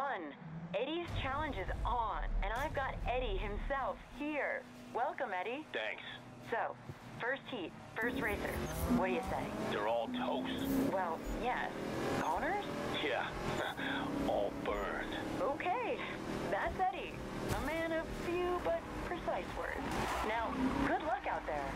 1. Eddie's challenge is on, and I've got Eddie himself here. Welcome, Eddie. Thanks. So, first heat, first racer. What do you say? They're all toast. Well, yes. Goners? Yeah, all burned. Okay, that's Eddie. A man of few but precise words. Now, good luck out there.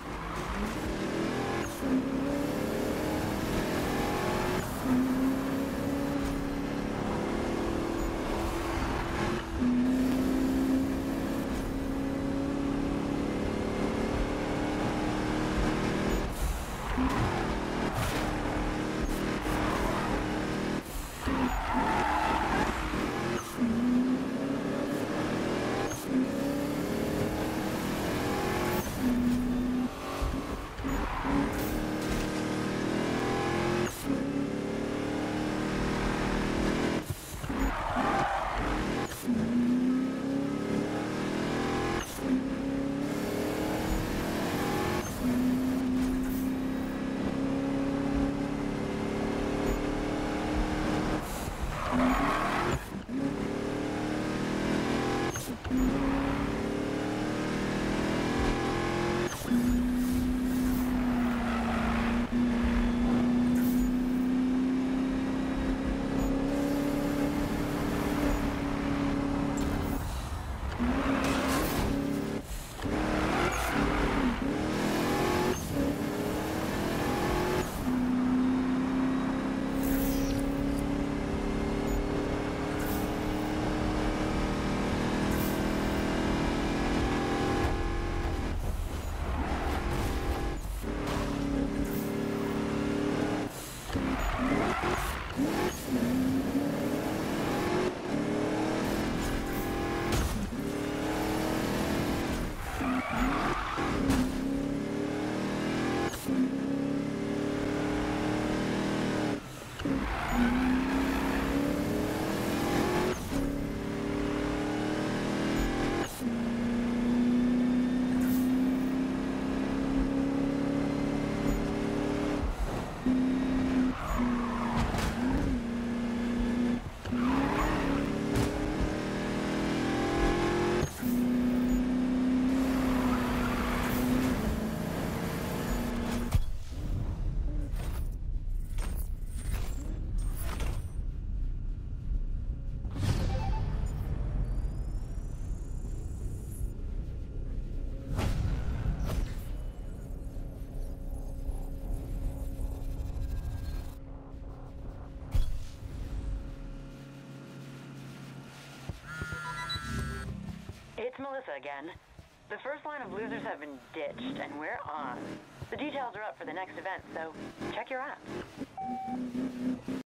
It's Melissa again. The first line of losers have been ditched, and we're on. The details are up for the next event, so check your app.